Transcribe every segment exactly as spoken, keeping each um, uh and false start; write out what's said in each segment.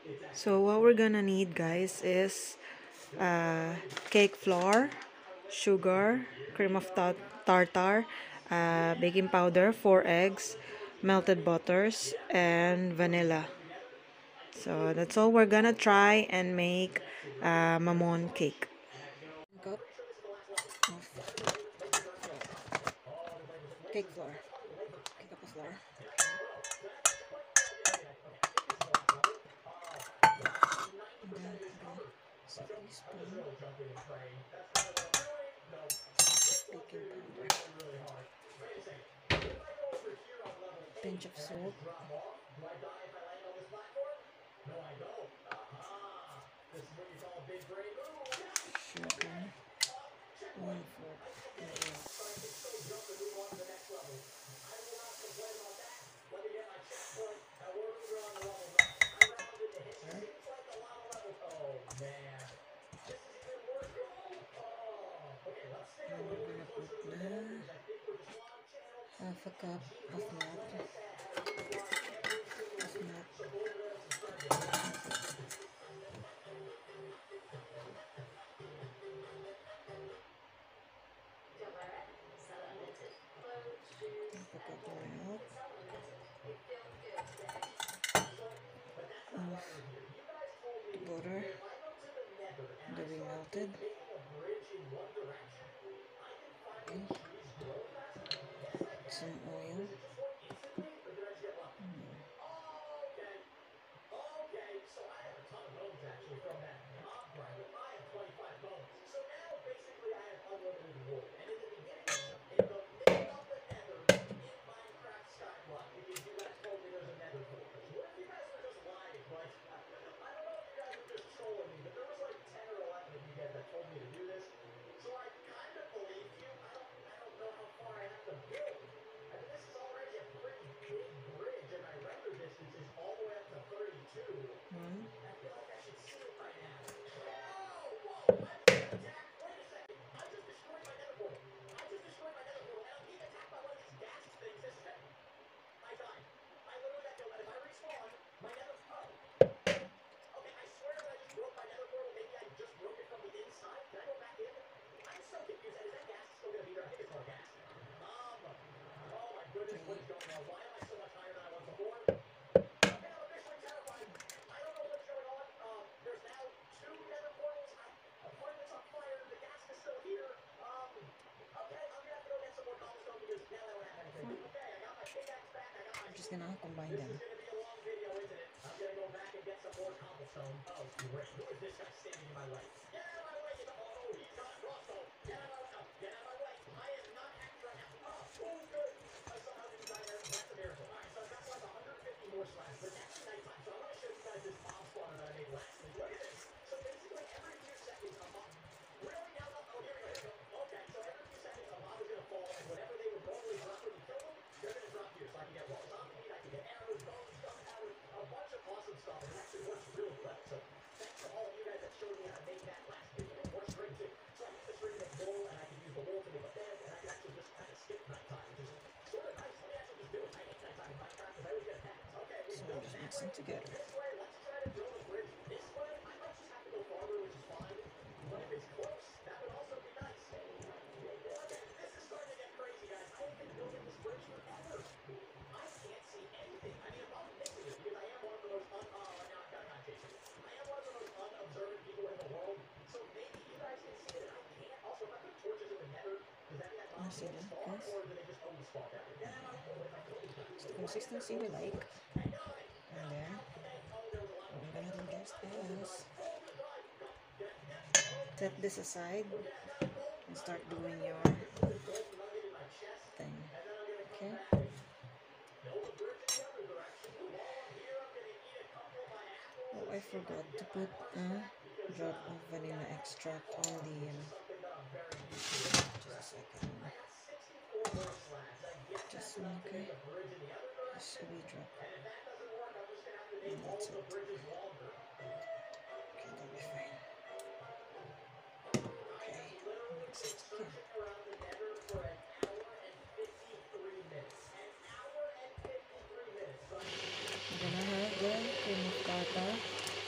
So what we're gonna need, guys, is uh, cake flour, sugar, cream of ta tartar, uh, baking powder, four eggs, melted butters, and vanilla. So that's all we're gonna try and make uh, mamon cake. Cup of cake flour. Cake cup of flour. And then again, so teaspoon baking powder, pinch of salt, sugar, one fourth and we're gonna put the half a cup of milk of milk half a cup of milk of the butter that we melted, and some oil. One, I'm just gonna combine them. So I'm just mixing together. You see that, guys? It's the consistency we like. And then what I'm gonna do, guys, is set this aside and start doing your thing. Okay? Oh, I forgot to put a drop of vanilla extract on the. Um, just a second. Just one, okay? Just a wee drop. And that's it. Okay, that'll be fine. Okay, mix it again. I'm gonna have the cream of tartar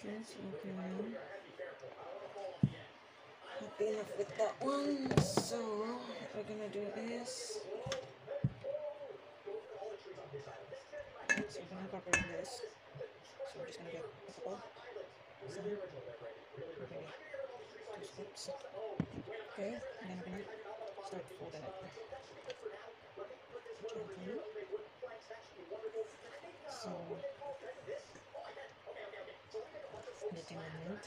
Okay, so okay now. Happy enough with that one. So what we're gonna do is, so we're gonna cover this. So I'm just gonna get a couple. So maybe two slips. Okay, and then we're gonna start folding it gently. So knitting with mint.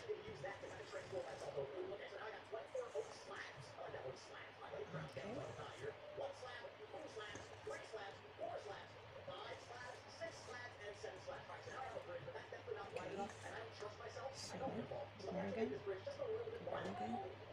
Okay. So, one again, one again.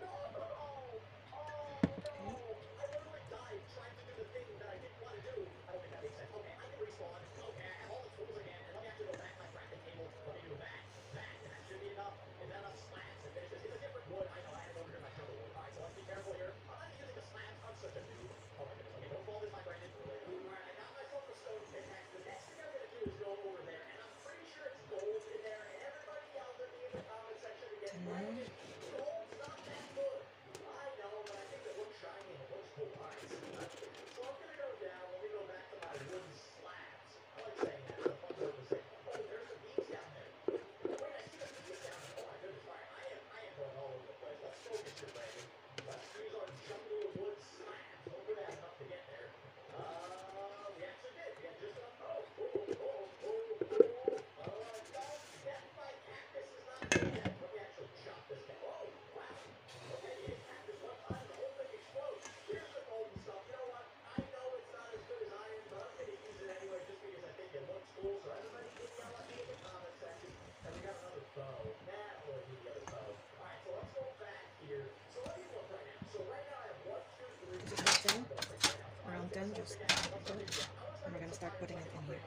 Around ten, just and we're gonna start putting it in here.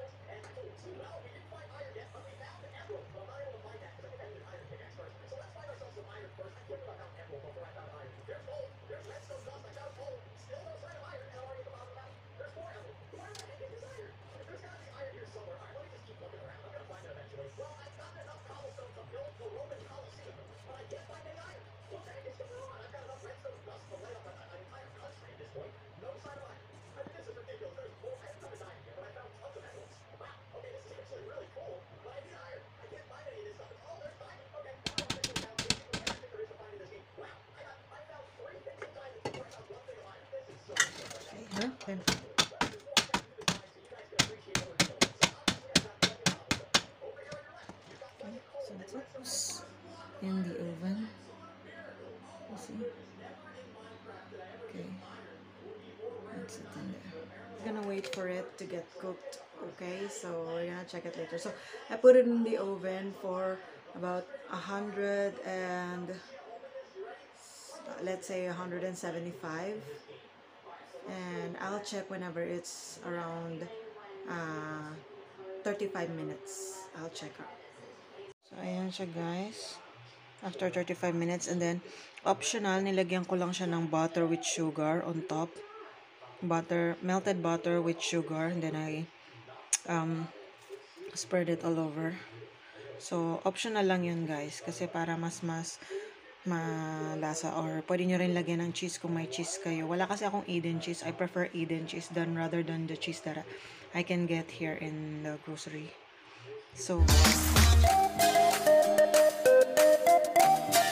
Okay, then. Okay, so that's it. In the oven. You see? Okay. That's it in there. I'm gonna wait for it to get cooked. Okay, so we're gonna check it later. So I put it in the oven for about a hundred and let's say one hundred seventy-five, and I'll check whenever it's around uh, thirty-five minutes. I'll check out. So ayan siya guys, after thirty-five minutes, and then optional, nilagyan ko lang siya ng butter with sugar on top. Butter, melted butter with sugar, and then I um, spread it all over. So optional lang yun guys, kasi para mas mas malasa, or pwede nyo rin lagyan ng cheese kung may cheese kayo. Wala kasi akong Eden cheese. I prefer Eden cheese than rather than the cheese that I can get here in the grocery. So